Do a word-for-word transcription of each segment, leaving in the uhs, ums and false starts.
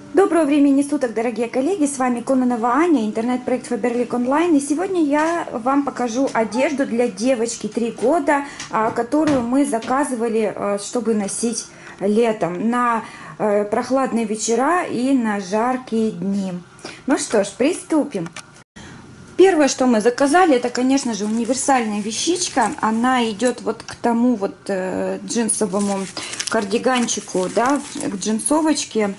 Доброго времени суток, дорогие коллеги! С вами Кононова Аня, интернет-проект Faberlic Online. И сегодня я вам покажу одежду для девочки три года, которую мы заказывали, чтобы носить летом на прохладные вечера и на жаркие дни. Ну что ж, приступим. Первое, что мы заказали, это, конечно же, универсальная вещичка. Она идет вот к тому вот э, джинсовому кардиганчику, да, к джинсовочке.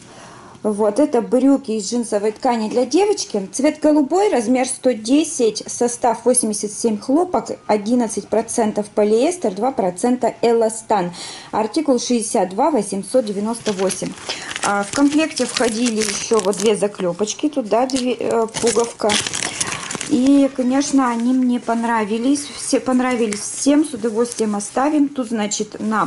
Вот, это брюки из джинсовой ткани для девочки. Цвет голубой, размер сто десять, состав восемьдесят семь хлопок, одиннадцать процентов полиэстер, два процента эластан. Артикул шестьдесят два восемьсот девяносто восемь. А в комплекте входили еще вот две заклепочки, туда две, э, пуговка. И, конечно, они мне понравились. Все понравились всем, с удовольствием оставим. Тут, значит, на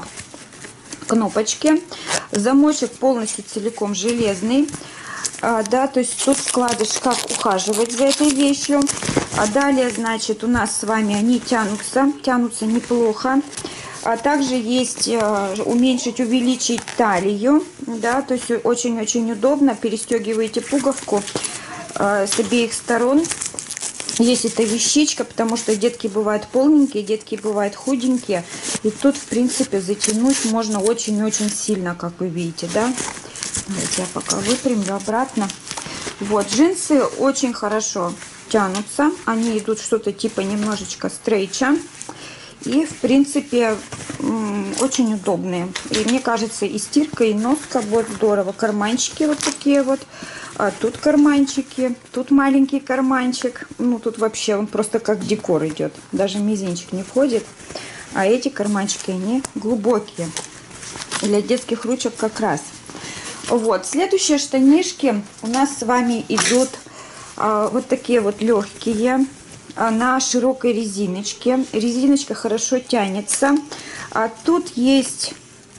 кнопочке. Замочек полностью целиком железный. А, да, то есть тут вкладыш, как ухаживать за этой вещью. А далее, значит, у нас с вами они тянутся. Тянутся неплохо. А также есть а, уменьшить, увеличить талию. Да, то есть очень-очень удобно. Перестегиваете пуговку а, с обеих сторон. Есть эта вещичка, потому что детки бывают полненькие, детки бывают худенькие. И тут, в принципе, затянуть можно очень-очень сильно, как вы видите, да. Давайте я пока выпрямлю обратно. Вот, джинсы очень хорошо тянутся. Они идут что-то типа немножечко стрейча. И, в принципе, очень удобные. И мне кажется, и стирка, и носка, вот здорово. Карманчики вот такие вот. А тут карманчики, тут маленький карманчик. Ну, тут вообще он просто как декор идет. Даже мизинчик не входит. А эти карманчики, они глубокие. Для детских ручек как раз. Вот, следующие штанишки у нас с вами идут а, вот такие вот легкие. На широкой резиночке. Резиночка хорошо тянется. А тут есть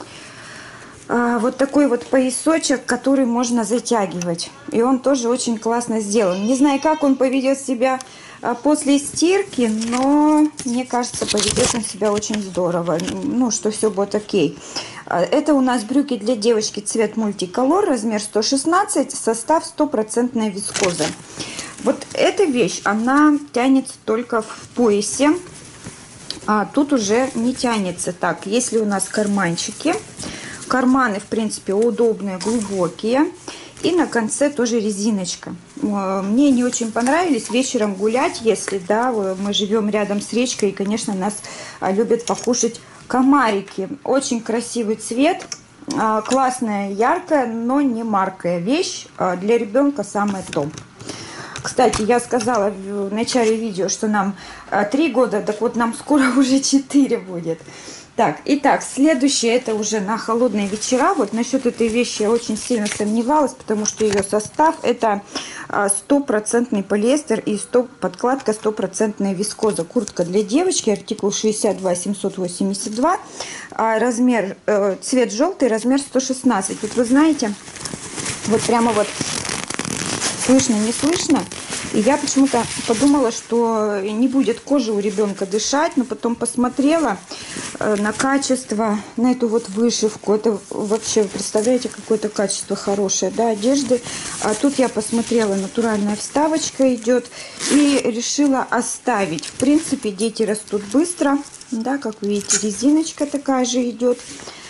а, вот такой вот поясочек, который можно затягивать. И он тоже очень классно сделан. Не знаю, как он поведет себя а, после стирки, но мне кажется, поведет он себя очень здорово. Ну, что все будет окей. А, это у нас брюки для девочки, цвет мультиколор, размер сто шестнадцать, состав стопроцентная вискоза. Вот эта вещь, она тянется только в поясе, а тут уже не тянется. Так, если у нас карманчики, карманы, в принципе, удобные, глубокие, и на конце тоже резиночка. Мне не очень понравились вечером гулять, если, да, мы живем рядом с речкой, и, конечно, нас любят покушать комарики. Очень красивый цвет, классная, яркая, но не маркая вещь, для ребенка самое то. Кстати, я сказала в начале видео, что нам три года, так вот нам скоро уже четыре будет. Так, итак, следующее это уже на холодные вечера. Вот насчет этой вещи я очень сильно сомневалась, потому что ее состав это стопроцентный полиэстер и подкладка стопроцентная вискоза. Куртка для девочки, артикул шестьдесят два семьсот восемьдесят два, размер, цвет желтый, размер сто шестнадцать. Вот вы знаете, вот прямо вот слышно, не слышно. И я почему-то подумала, что не будет кожи у ребенка дышать, но потом посмотрела на качество, на эту вот вышивку. Это вообще, представляете, какое-то качество хорошее, да, одежды. А тут я посмотрела, натуральная вставочка идет, и решила оставить. В принципе, дети растут быстро, да, как вы видите, резиночка такая же идет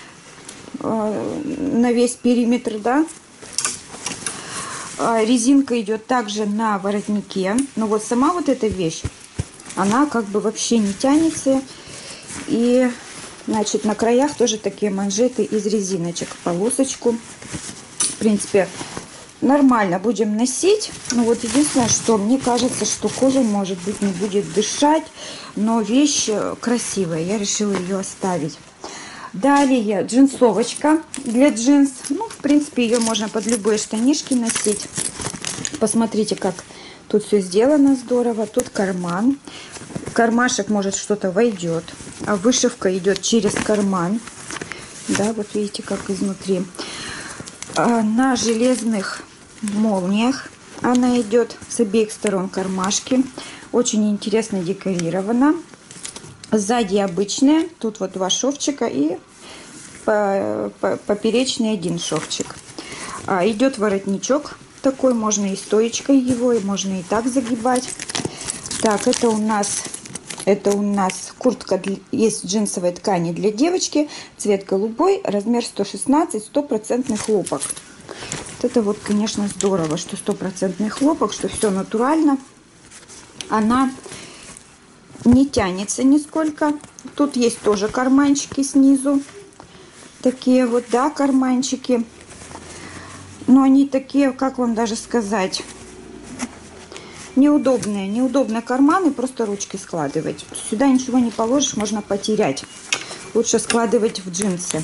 на весь периметр, да. Резинка идет также на воротнике. Но вот сама вот эта вещь, она как бы вообще не тянется. И, значит, на краях тоже такие манжеты из резиночек. Полосочку. В принципе, нормально будем носить. Но вот единственное, что мне кажется, что кожа, может быть, не будет дышать. Но вещь красивая. Я решила ее оставить. Далее джинсовочка для джинс. Ну, в принципе, ее можно под любые штанишки носить. Посмотрите, как тут все сделано здорово. Тут карман. В кармашек, может, что-то войдет. А вышивка идет через карман. Да, вот видите, как изнутри. А на железных молниях она идет с обеих сторон кармашки. Очень интересно декорирована. Сзади обычные, тут вот два шовчика и поперечный один шовчик. А, идет воротничок такой, можно и стоечкой его, и можно и так загибать. Так, это у нас, это у нас куртка для, есть джинсовой ткани для девочки, цвет голубой, размер сто шестнадцать, стопроцентный хлопок. Вот это вот, конечно, здорово, что стопроцентный хлопок, что все натурально. Она не тянется нисколько. Тут есть тоже карманчики снизу. Такие вот, да, карманчики. Но они такие, как вам даже сказать, неудобные. Неудобно карманы, просто ручки складывать. Сюда ничего не положишь, можно потерять. Лучше складывать в джинсы.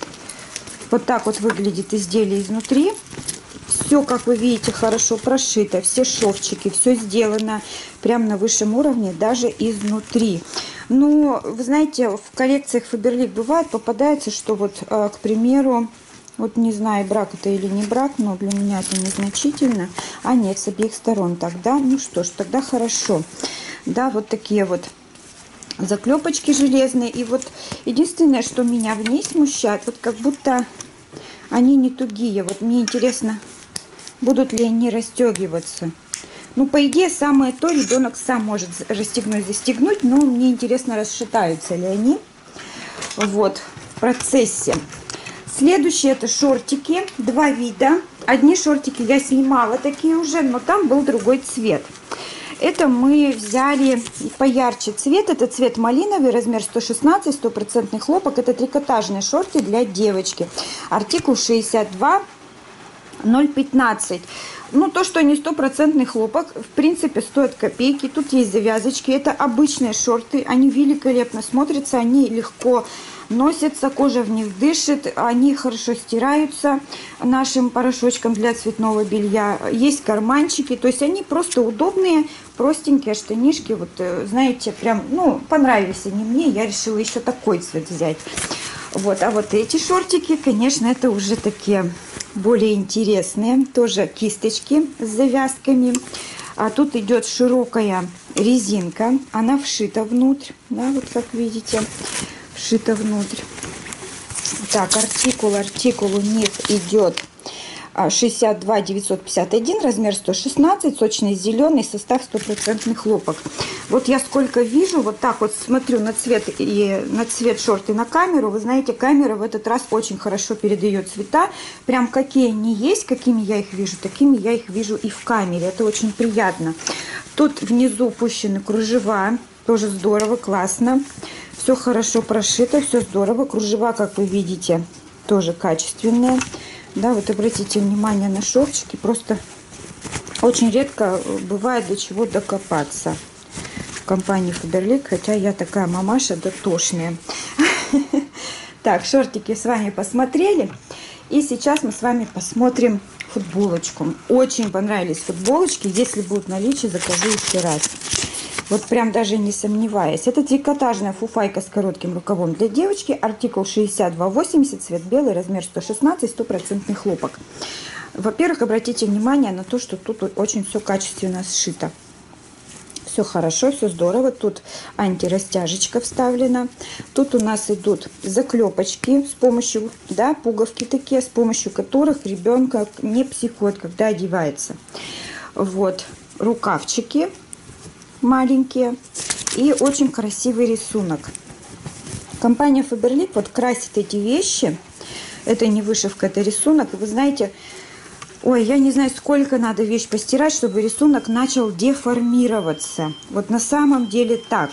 Вот так вот выглядит изделие изнутри. Все, как вы видите, хорошо прошито. Все шовчики, все сделано прямо на высшем уровне, даже изнутри. Ну, вы знаете, в коллекциях Faberlic бывает, попадается, что вот, к примеру, вот не знаю, брак это или не брак, но для меня это незначительно. А нет, с обеих сторон тогда. Ну что ж, тогда хорошо. Да, вот такие вот заклепочки железные. И вот единственное, что меня в ней смущает, вот как будто они не тугие. Вот мне интересно, будут ли они расстегиваться. Ну, по идее, самое то, ребенок сам может расстегнуть, застегнуть, но мне интересно, расшатаются ли они. Вот, в процессе. Следующие это шортики, два вида. Одни шортики я снимала такие уже, но там был другой цвет. Это мы взяли поярче цвет, это цвет малиновый, размер сто шестнадцать, стопроцентный хлопок. Это трикотажные шорты для девочки. Артикул шестьдесят два ноль пятнадцать. Ну, то, что они стопроцентный хлопок, в принципе, стоят копейки. Тут есть завязочки. Это обычные шорты. Они великолепно смотрятся, они легко носятся, кожа в них дышит, они хорошо стираются нашим порошочком для цветного белья. Есть карманчики, то есть они просто удобные, простенькие штанишки. Вот, знаете, прям, ну, понравились они мне, я решила еще такой цвет взять. Вот, а вот эти шортики, конечно, это уже такие более интересные, тоже кисточки с завязками. А тут идет широкая резинка, она вшита внутрь, да, вот как видите, вшита внутрь. Так, артикул, артикул у них идет шестьдесят два девятьсот пятьдесят один, размер сто шестнадцать, сочный зеленый, состав стопроцентный хлопок. Вот я сколько вижу, вот так вот смотрю на цвет и на цвет шорты на камеру. Вы знаете, камера в этот раз очень хорошо передает цвета. Прям какие они есть, какими я их вижу, такими я их вижу и в камере. Это очень приятно. Тут внизу пущены кружева, тоже здорово, классно. Все хорошо прошито, все здорово. Кружева, как вы видите, тоже качественные. Да, вот обратите внимание на шовчики. Просто очень редко бывает до чего докопаться в компании Faberlic. Хотя я такая мамаша дотошная. Так, шортики с вами посмотрели. И сейчас мы с вами посмотрим футболочку. Очень понравились футболочки. Если будут в наличии, закажу еще раз. Вот прям даже не сомневаясь. Это трикотажная фуфайка с коротким рукавом для девочки. Артикул шестьдесят два восемьдесят, цвет белый, размер сто шестнадцать, стопроцентный хлопок. Во-первых, обратите внимание на то, что тут очень все качественно сшито. Все хорошо, все здорово. Тут антирастяжечка вставлена. Тут у нас идут заклепочки с помощью, да, пуговки такие, с помощью которых ребенка не психует, когда одевается. Вот, рукавчики маленькие и очень красивый рисунок. Компания Faberlic вот красит эти вещи. Это не вышивка, это рисунок. И вы знаете, ой, я не знаю, сколько надо вещь постирать, чтобы рисунок начал деформироваться. Вот на самом деле так.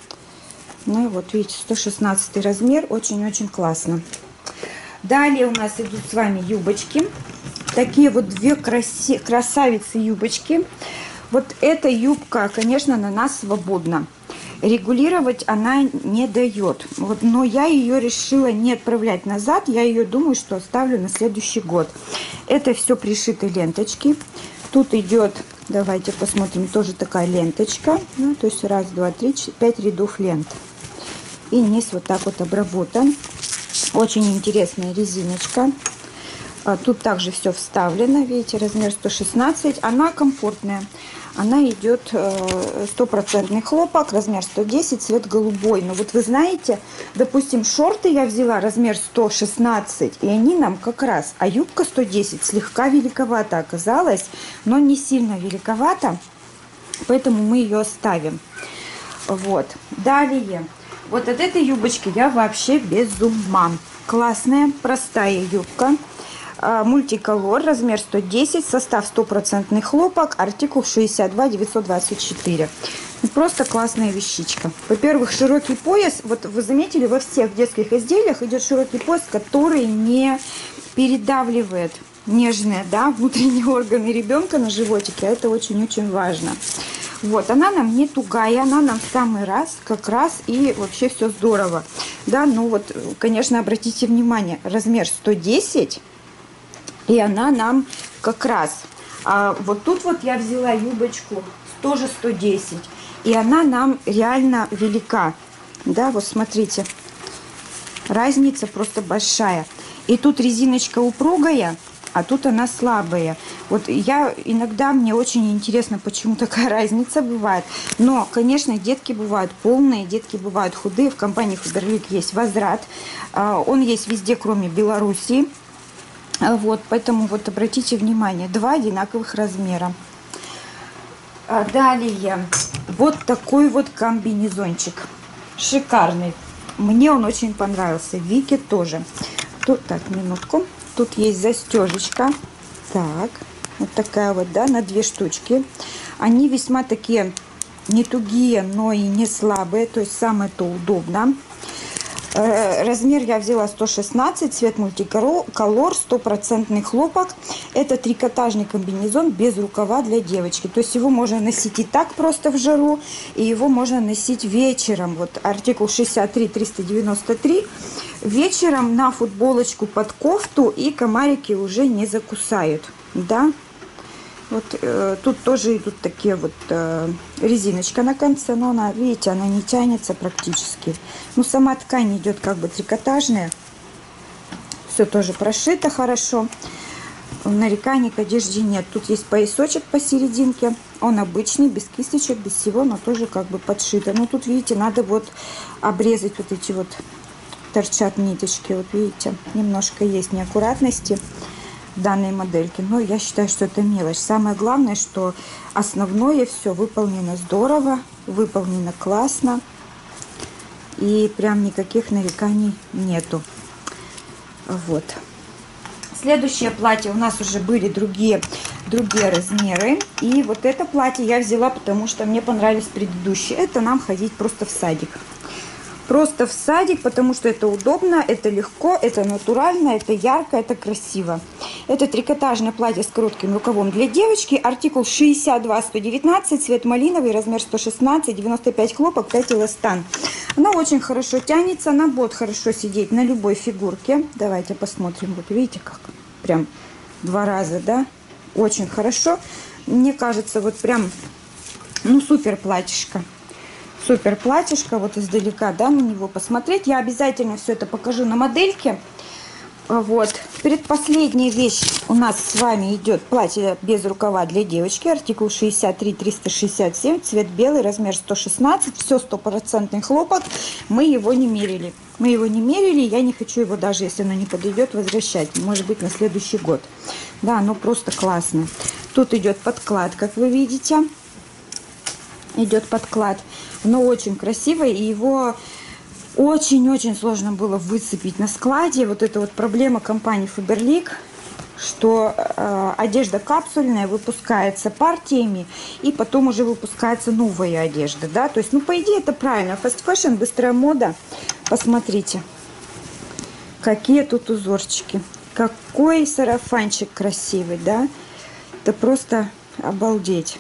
Ну вот видите, сто шестнадцать размер, очень-очень классно. Далее у нас идут с вами юбочки. Такие вот две краси... красавицы юбочки. Вот эта юбка, конечно, на нас свободна. Регулировать она не дает. Вот, но я ее решила не отправлять назад. Я ее думаю, что оставлю на следующий год. Это все пришиты ленточки. Тут идет, давайте посмотрим, тоже такая ленточка. Ну, то есть раз, два, три, четыре, пять рядов лент. И низ вот так вот обработан. Очень интересная резиночка. Тут также все вставлено. Видите, размер сто шестнадцать. Она комфортная. Она идет стопроцентный хлопок, размер сто десять, цвет голубой. Но вот вы знаете, допустим, шорты я взяла размер сто шестнадцать, и они нам как раз, а юбка сто десять слегка великовата оказалась, но не сильно великовата, поэтому мы ее оставим. Вот. Далее, вот от этой юбочки я вообще без ума. Классная, простая юбка. Мультиколор, размер сто десять, состав стопроцентный хлопок, артикул шестьдесят два девятьсот двадцать четыре. Просто классная вещичка. Во-первых, широкий пояс. Вот вы заметили, во всех детских изделиях идет широкий пояс, который не передавливает нежные, да, внутренние органы ребенка на животике. Это очень-очень важно. Вот, она нам не тугая, она нам в самый раз, как раз, и вообще все здорово. Да, ну вот, конечно, обратите внимание, размер сто десять, и она нам как раз. А вот тут вот я взяла юбочку тоже сто десять, и она нам реально велика. Да, вот смотрите, разница просто большая. И тут резиночка упругая, а тут она слабая. Вот я иногда, мне очень интересно, почему такая разница бывает. Но, конечно, детки бывают полные, детки бывают худые. В компании Faberlic есть возврат. Он есть везде, кроме Белоруссии. Вот, поэтому вот обратите внимание, два одинаковых размера. Далее, вот такой вот комбинезончик. Шикарный. Мне он очень понравился. Вике тоже. Тут, так, минутку. Тут есть застежечка. Так, вот такая вот, да, на две штучки. Они весьма такие не тугие, но и не слабые. То есть самое-то удобно. Размер я взяла сто шестнадцать, цвет мультиколор, стопроцентный хлопок. Это трикотажный комбинезон без рукава для девочки. То есть его можно носить и так просто в жару, и его можно носить вечером. Вот артикул шестьдесят три триста девяносто три. Вечером на футболочку под кофту, и комарики уже не закусают. Да? Вот э, тут тоже идут такие вот э, резиночка на конце, но она, видите, она не тянется практически. Ну, сама ткань идет как бы трикотажная. Все тоже прошито хорошо. Нареканий к одежде нет. Тут есть поясочек посерединке. Он обычный, без кисточек, без всего, но тоже как бы подшито. Но тут, видите, надо вот обрезать вот эти вот, торчат ниточки. Вот видите, немножко есть неаккуратности в данной модельке, но я считаю, что это мелочь. Самое главное, что основное все выполнено здорово, выполнено классно, и прям никаких нареканий нету. Вот. Следующее платье, у нас уже были другие другие размеры, и вот это платье я взяла, потому что мне понравились предыдущие. Это нам ходить просто в садик. Просто в садик, потому что это удобно, это легко, это натурально, это ярко, это красиво. Это трикотажное платье с коротким рукавом для девочки. Артикул шестьдесят два сто девятнадцать, цвет малиновый, размер сто шестнадцать, девяносто пять хлопок, пять эластан. Она очень хорошо тянется, она будет хорошо сидеть на любой фигурке. Давайте посмотрим. Вот видите, как прям два раза, да? Очень хорошо. Мне кажется, вот прям, ну, супер платьишко. Супер платьишко, вот издалека, да, на него посмотреть. Я обязательно все это покажу на модельке. Вот. Предпоследняя вещь у нас с вами идет платье без рукава для девочки. Артикул шестьдесят три триста шестьдесят семь, цвет белый, размер сто шестнадцать. Все стопроцентный хлопок. Мы его не мерили. Мы его не мерили. Я не хочу его, даже если оно не подойдет, возвращать. Может быть, на следующий год. Да, оно просто классно. Тут идет подклад, как вы видите. Идет подклад. Оно очень красивое, и его очень-очень сложно было выцепить на складе. Вот это вот проблема компании Faberlic, что э, одежда капсульная выпускается партиями, и потом уже выпускается новая одежда, да. То есть, ну, по идее, это правильно. Fast fashion, быстрая мода. Посмотрите, какие тут узорчики. Какой сарафанчик красивый, да. Это просто обалдеть.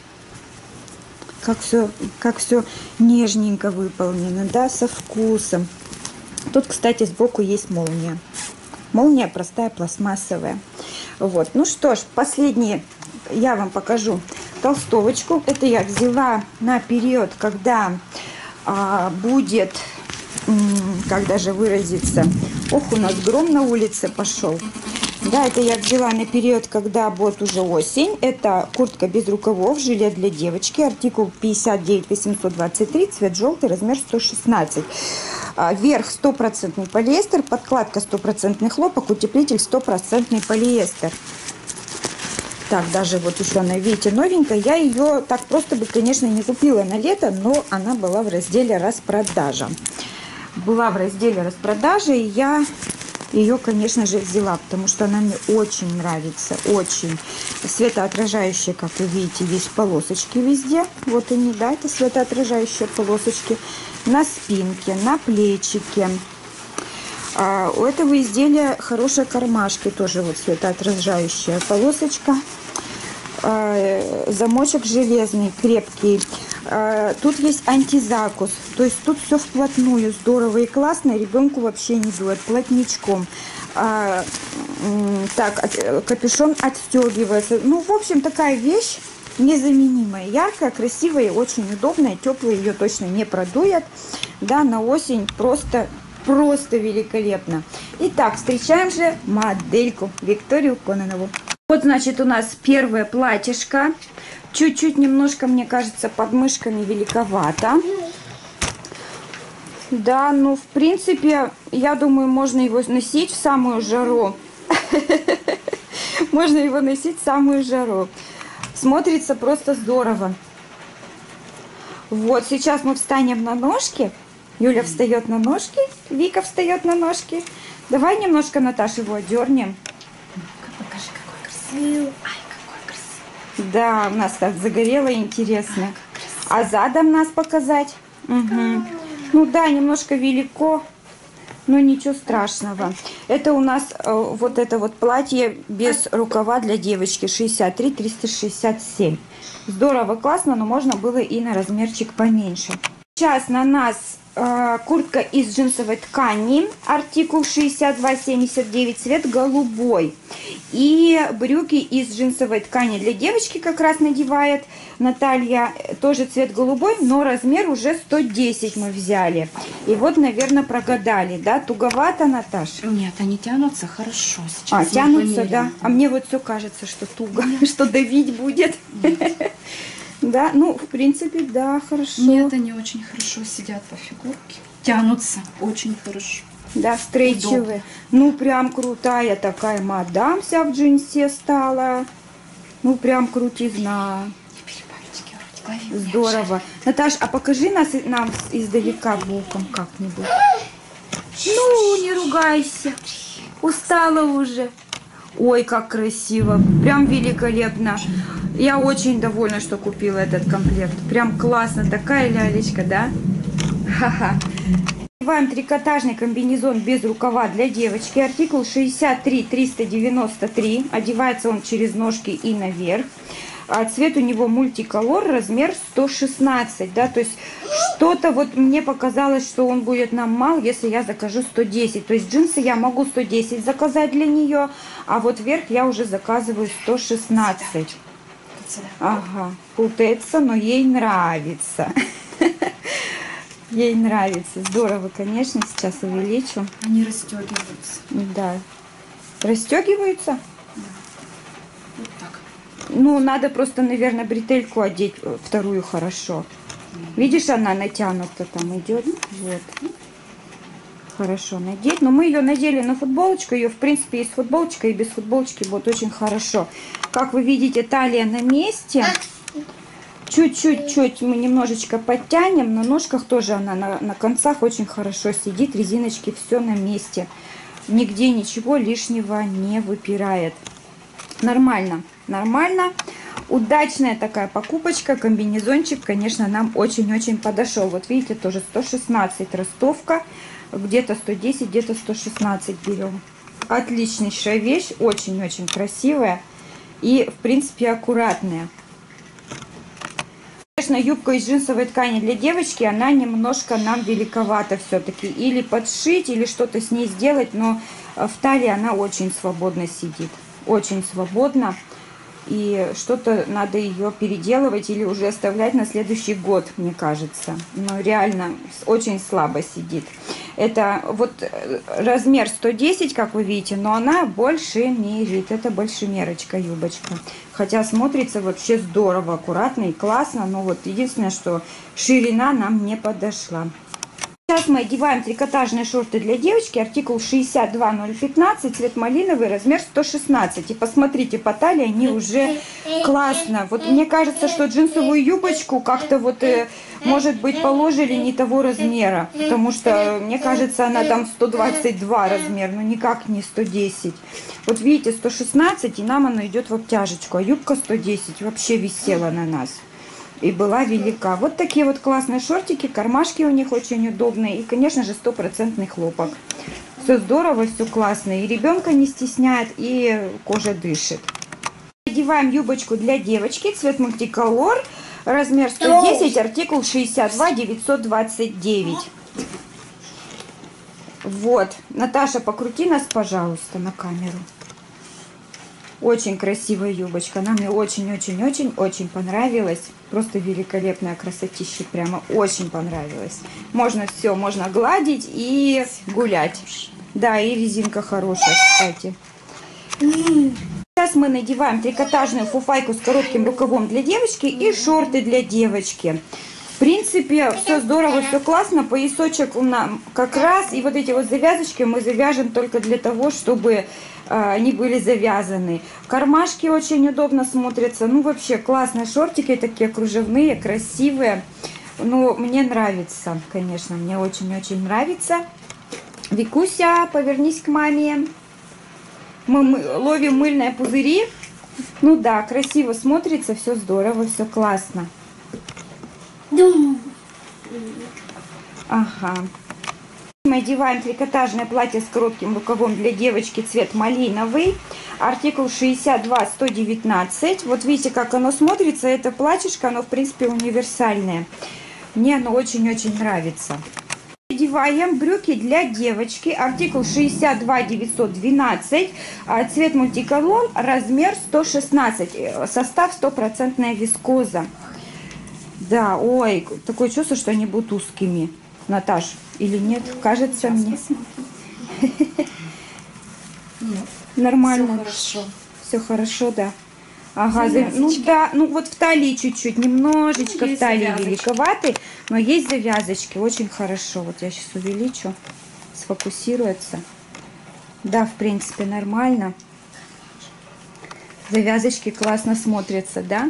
Как все, как все нежненько выполнено, да, со вкусом. Тут, кстати, сбоку есть молния. Молния простая, пластмассовая. Вот. Ну что ж, последнее я вам покажу толстовочку. Это я взяла на период, когда а, будет, как даже выразиться, ох, у нас гром на улице пошел. Да, это я взяла на период, когда будет уже осень. Это куртка без рукавов, жилет для девочки, артикул пятьдесят девять восемьсот двадцать три, цвет желтый, размер сто шестнадцать. Верх стопроцентный полиэстер, подкладка стопроцентный хлопок, утеплитель стопроцентный полиэстер. Так, даже вот еще она, видите, новенькая. Я ее так просто бы, конечно, не купила на лето, но она была в разделе распродажа. Была в разделе распродажи, и я ее, конечно же, взяла, потому что она мне очень нравится, очень. Светоотражающая, как вы видите, есть полосочки везде. Вот они, да, это светоотражающие полосочки. На спинке, на плечике. А у этого изделия хорошие кармашки, тоже вот светоотражающая полосочка. А, замочек железный, крепкий. А, тут есть антизакус, то есть тут все вплотную, здорово и классно, ребенку вообще не дует, плотничком. А, так, капюшон отстегивается. Ну, в общем, такая вещь незаменимая, яркая, красивая, очень удобная, теплая, ее точно не продует. Да, на осень просто... Просто великолепно. Итак, встречаем же модельку Викторию Кононову. Вот, значит, у нас первое платьишко. Чуть-чуть немножко, мне кажется, под мышками великовато. Да, ну, в принципе, я думаю, можно его носить в самую жару. Можно его носить в самую жару. Смотрится просто здорово. Вот, сейчас мы встанем на ножки. Юля встает на ножки, Вика встает на ножки. Давай немножко, Наташа, его одернем. Покажи, какой красивый. Ай, какой красивый. Да, у нас так загорело, интересно. Ай, а задом нас показать? Угу. Ну да, немножко велико, но ничего страшного. Это у нас э, вот это вот платье без рукава для девочки шестьдесят три триста шестьдесят семь. Здорово, классно, но можно было и на размерчик поменьше. Сейчас на нас э, куртка из джинсовой ткани, артикул шестьдесят два семьдесят девять, цвет голубой. И брюки из джинсовой ткани для девочки как раз надевает Наталья, тоже цвет голубой, но размер уже сто десять мы взяли. И вот, наверное, прогадали, да? Туговато, Наташа? Нет, они тянутся хорошо. Сейчас а, тянутся, померяем. Да? А мне вот все кажется, что туго, что давить будет. Да, ну, в принципе, да, хорошо. Нет, они очень хорошо сидят по фигурке. Тянутся очень хорошо. Да, стрейчевые. Ну, прям крутая такая мадам вся в джинсе стала. Ну, прям крутизна. Здорово. Наташ, а покажи нас, нам издалека боком как-нибудь. Ну, не ругайся. Устала уже. Ой, как красиво. Прям великолепно. Я очень довольна, что купила этот комплект. Прям классно. Такая лялечка, да? Ха-ха. Одеваем трикотажный комбинезон без рукава для девочки. Артикул шестьдесят три триста девяносто три. Одевается он через ножки и наверх. А цвет у него мультиколор, размер сто шестнадцать. Да? То есть что-то вот мне показалось, что он будет нам мал, если я закажу сто десять. То есть джинсы я могу сто десять заказать для нее, а вот верх я уже заказываю сто шестнадцать. Ага, путается, но ей нравится. Ей нравится. Здорово, конечно, сейчас увеличу. Они расстегиваются. Да. Расстегиваются? Да. Вот так. Ну, надо просто, наверное, бретельку одеть вторую хорошо. Видишь, она натянута там идет. Вот. Хорошо надеть. Но мы ее надели на футболочку. Ее, в принципе, есть футболочка, и без футболочки будет очень хорошо. Как вы видите, талия на месте. Чуть-чуть-чуть мы немножечко подтянем. На ножках тоже она на, на концах очень хорошо сидит. Резиночки все на месте. Нигде ничего лишнего не выпирает. Нормально. Нормально. Удачная такая покупочка. Комбинезончик, конечно, нам очень-очень подошел. Вот видите, тоже сто шестнадцать ростовка. Где-то сто десять, где-то сто шестнадцать берем. Отличнейшая вещь. Очень-очень красивая. И, в принципе, аккуратная. Конечно, юбка из джинсовой ткани для девочки, она немножко нам великовата все-таки. Или подшить, или что-то с ней сделать. Но в талии она очень свободно сидит. Очень свободно. И что-то надо ее переделывать или уже оставлять на следующий год, мне кажется. Но реально очень слабо сидит. Это вот размер сто десять, как вы видите, но она больше мерит. Это большемерочка юбочка. Хотя смотрится вообще здорово, аккуратно и классно. Но вот единственное, что ширина нам не подошла. Сейчас мы одеваем трикотажные шорты для девочки, артикул шестьдесят два ноль пятнадцать, цвет малиновый, размер сто шестнадцать. И посмотрите, по талии они уже классно. Вот мне кажется, что джинсовую юбочку как-то вот, э, может быть, положили не того размера. Потому что, мне кажется, она там сто двадцать два размер, но никак не сто десять. Вот видите, сто шестнадцать, и нам она идет в обтяжечку. А юбка сто десять вообще висела на нас. И была велика. Вот такие вот классные шортики, кармашки у них очень удобные. И, конечно же, стопроцентный хлопок. Все здорово, все классно. И ребенка не стесняет, и кожа дышит. Одеваем юбочку для девочки, цвет мультиколор, размер сто десять, артикул шестьдесят два девятьсот двадцать девять. Вот. Наташа, покрути нас, пожалуйста, на камеру. Очень красивая юбочка. Она мне очень-очень-очень-очень понравилась. Просто великолепная красотища. Прямо очень понравилась. Можно все, можно гладить и гулять. Да, и резинка хорошая, кстати. Сейчас мы надеваем трикотажную фуфайку с коротким рукавом для девочки и шорты для девочки. В принципе, все здорово, все классно. Поясочек у нас как раз. И вот эти вот завязочки мы завяжем только для того, чтобы они были завязаны. Кармашки очень удобно смотрятся. Ну, вообще, классные шортики, такие кружевные, красивые. Ну, мне нравится, конечно, мне очень-очень нравится. Викуся, повернись к маме. Мы ловим мыльные пузыри. Ну да, красиво смотрится, все здорово, все классно. Ага. Мы одеваем трикотажное платье с коротким рукавом для девочки, цвет малиновый, артикул шестьдесят два сто девятнадцать. Вот видите, как оно смотрится. Это платьишко, оно в принципе универсальное. Мне оно очень-очень нравится. Одеваем брюки для девочки, артикул шестьдесят два девятьсот двенадцать, цвет мультиколор, размер сто шестнадцать, состав стопроцентная вискоза. Да, ой, такое чувство, что они будут узкими. Наташ, или нет? Кажется мне. Нормально. Все хорошо. Все хорошо, да. Ага, ну да, ну вот в талии чуть-чуть, немножечко в талии великоваты, но есть завязочки, очень хорошо. Вот я сейчас увеличу, сфокусируется. Да, в принципе, нормально. Завязочки классно смотрятся, да?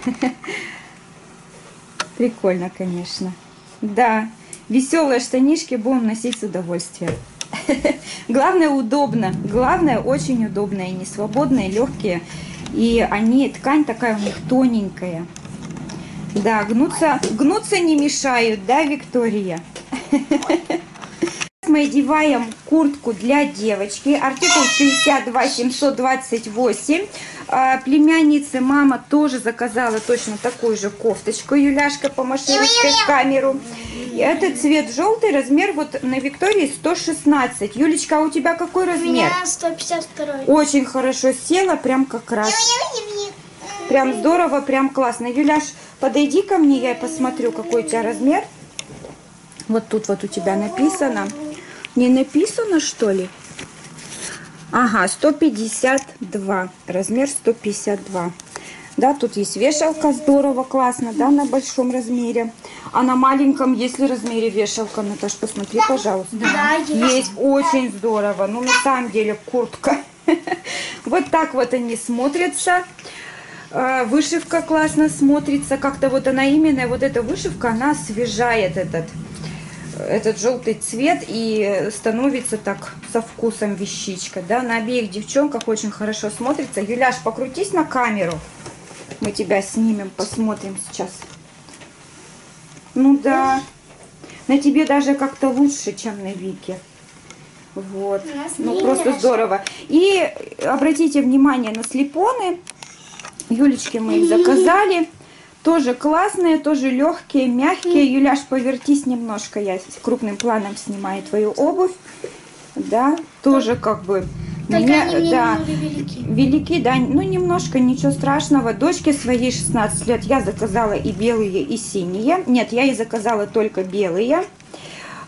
Прикольно, конечно. Да. Веселые штанишки будем носить с удовольствием. Главное, удобно. Главное, очень удобно. И не свободные, легкие. И они, ткань такая у них тоненькая. Да, гнуться, гнуться не мешают, да, Виктория? Мы одеваем куртку для девочки. Артикул шестьдесят два семьсот двадцать восемь. Племяннице мама тоже заказала точно такую же кофточку. Юляшка, помаши ручкой в камеру. Это цвет желтый, размер вот на Виктории сто шестнадцать. Юлечка, а у тебя какой размер? У меня сто пятьдесят два. Очень хорошо села, прям как раз. Прям здорово, прям классно. Юляш, подойди ко мне, я посмотрю, какой у тебя размер. Вот тут вот у тебя написано. Не написано, что ли? Ага, сто пятьдесят два. Размер сто пятьдесят два. Да, тут есть вешалка, здорово, классно, да, на большом размере. А на маленьком есть ли размере вешалка? Наташ, посмотри, пожалуйста. Да, есть. Есть, очень здорово. Ну, на самом деле, куртка. Вот так вот они смотрятся. Вышивка классно смотрится. Как-то вот она именно, вот эта вышивка, она освежает этот, этот желтый цвет и становится так со вкусом вещичка. Да, на обеих девчонках очень хорошо смотрится. Юляш, покрутись на камеру. Мы тебя снимем, посмотрим сейчас. Ну да, на тебе даже как-то лучше, чем на Вике. Вот, ну просто здорово. И обратите внимание на слипоны. Юлечке мы их заказали. Тоже классные, тоже легкие, мягкие. Юляш, повертись немножко, я крупным планом снимаю твою обувь. Да, тоже как бы... Только Мне, они мне да, велики. Велики, да, ну немножко, ничего страшного. Дочке своей шестнадцать лет я заказала и белые, и синие. Нет, я ей заказала только белые.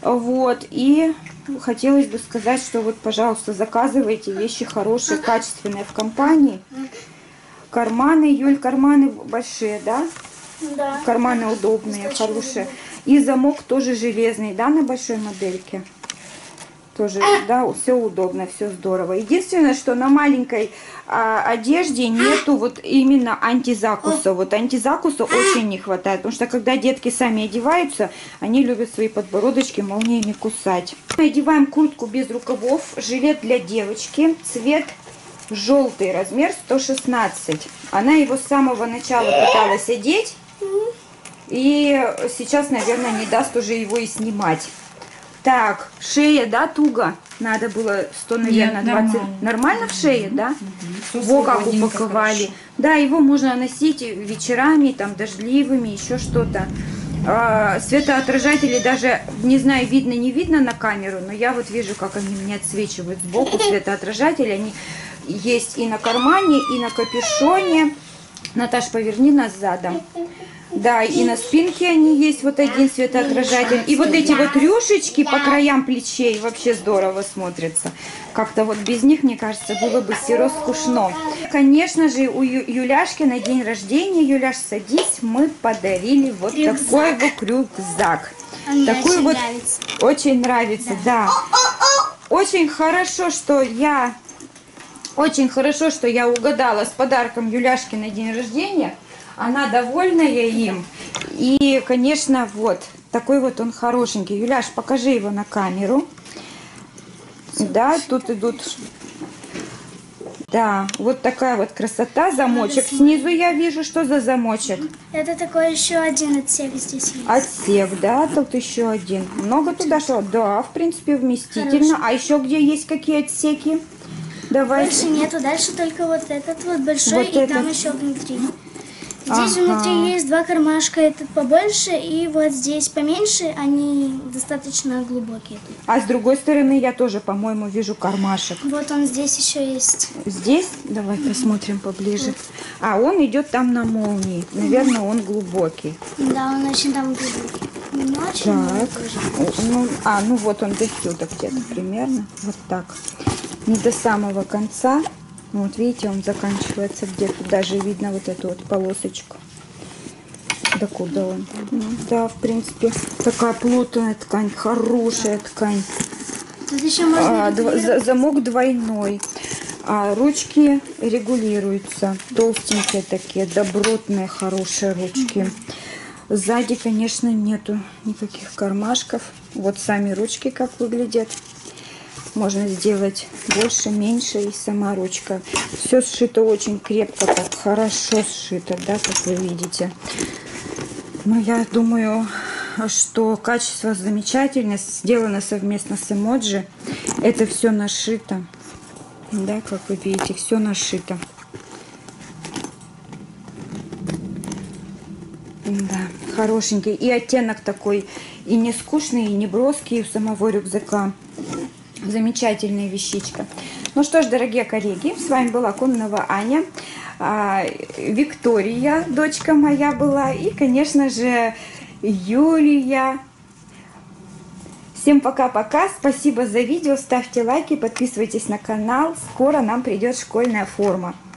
Вот, и хотелось бы сказать, что вот, пожалуйста, заказывайте вещи хорошие, качественные в компании. Карманы, Юль, карманы большие, да? Да. Карманы удобные, хорошие. И замок тоже железный, да, на большой модельке. Тоже, да, все удобно, все здорово. Единственное, что на маленькой а, одежде нету вот именно антизакуса. Вот антизакуса очень не хватает, потому что когда детки сами одеваются, они любят свои подбородочки молниями кусать. Мы одеваем куртку без рукавов, жилет для девочки, цвет желтый, размер сто шестнадцать. Она его с самого начала пыталась одеть, и сейчас, наверное, не даст уже его и снимать. Так, шея, да, туго? Надо было сто, наверное, Нет, двадцать. нормально. Нормально в шее, да? Всё Во как свободненько, упаковали. хорошо. Да, его можно носить вечерами, там, дождливыми, еще что-то. А, светоотражатели даже, не знаю, видно, не видно на камеру, но я вот вижу, как они мне отсвечивают сбоку светоотражатели. Они есть и на кармане, и на капюшоне. Наташ, поверни нас задом. Да, и на спинке они есть, вот один светоотражатель. И вот эти вот рюшечки по краям плечей вообще здорово смотрятся. Как-то вот без них, мне кажется, было бы сиро скучно. Конечно же, у Ю Юляшки на день рождения, Юляш, садись, мы подарили вот Рюкзак. такой вот рюкзак. Он мне Такой очень вот нравится. очень нравится, да. Очень хорошо, что я очень хорошо, что я угадала с подарком Юляшки на день рождения. Она довольная им. И, конечно, вот такой вот он хорошенький. Юляш, покажи его на камеру. Да, тут идут. Да, вот такая вот красота. Замочек. Снизу я вижу, что за замочек. Это такой еще один отсек здесь есть. Отсек, да, тут еще один. Много туда шло? Да, в принципе, вместительно. Хороший. А еще где есть какие отсеки? Давай. Больше нету, дальше только вот этот вот большой, Вот и этот. там еще внутри. Здесь Ага. внутри есть два кармашка, этот побольше, и вот здесь поменьше, они достаточно глубокие. тут. А с другой стороны я тоже, по-моему, вижу кармашек. Вот он здесь еще есть. Здесь, давай посмотрим поближе. А он идет там на молнии. Наверное, он глубокий. Да, он очень там глубокий. Не очень, но Так. тоже. Ну, а, ну вот он до сюда где-то примерно. Вот так. Не до самого конца. Вот видите, он заканчивается где-то. Даже видно вот эту вот полосочку. Докуда он? Ну, да, в принципе, такая плотная ткань, хорошая ткань. Тут еще можно А, дв- за- замок двойной. А ручки регулируются. Толстенькие такие, добротные, хорошие ручки. Сзади, конечно, нету никаких кармашков. Вот сами ручки как выглядят. Можно сделать больше, меньше, и сама ручка. Все сшито очень крепко, так хорошо сшито, да, как вы видите. Но я думаю, что качество замечательное, сделано совместно с Эмоджи. Это все нашито. Да, как вы видите, все нашито. Да, хорошенький. И оттенок такой и не скучный, и не броский у самого рюкзака. Замечательная вещичка. Ну что ж, дорогие коллеги, с вами была Кононова Аня, а, Виктория, дочка моя была, и, конечно же, Юлия. Всем пока-пока, спасибо за видео, ставьте лайки, подписывайтесь на канал, скоро нам придет школьная форма.